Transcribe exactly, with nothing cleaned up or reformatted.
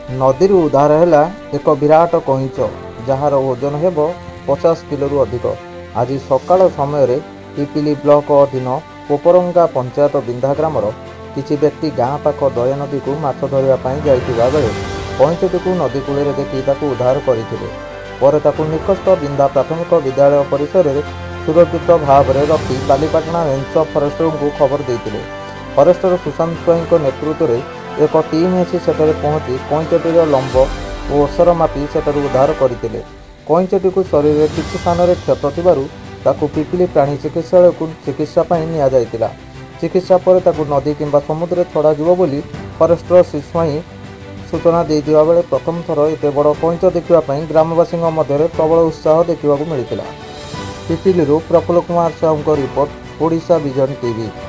नदी उद्धार है एक विराट कईंच जार ओजन हेब पचास किलो अधिक। आज सकाल समय पिपिली ब्लॉक अधीन पोपरंगा पंचायत बिंधा ग्रामर किसी व्यक्ति गाँ पाख दया नदी को माछ धरने जाइଥିବା बेले कईंचटी को नदी कूल देखि ताकू उद्धार करते पर ताकू निकटस्थ बिंधा प्राथमिक विद्यालय परिसर में सुरक्षित भाव में रखी बालीपाटना रेंज फरेस्टर को खबर देते। फरेस्टर सुशांत स्वाई नेतृत्व में एक टीम आसी सेଠାରେ पहुंची कईंचटीर लंब और ओसर मापी सेठारु उद्धार करते। कईंचटी को शरीर में किसी स्थान में क्षत थिबारु ताकू पिपिली प्राणी चिकित्सालय को चिकित्सा पाई निया जायतिला। चिकित्सा पर ताकू नदी किंबा समुद्र छड़ा जिवो बोली फरेस्टर श्री स्वाई सूचना देइथिबा बेले प्रथम थर एते बड़ कईंच देखिबा पई ग्रामवासी मध्य प्रबल उत्साह देखा मिलता। Pipili Prafulla Kumar Sahu report, Odisha vision TV.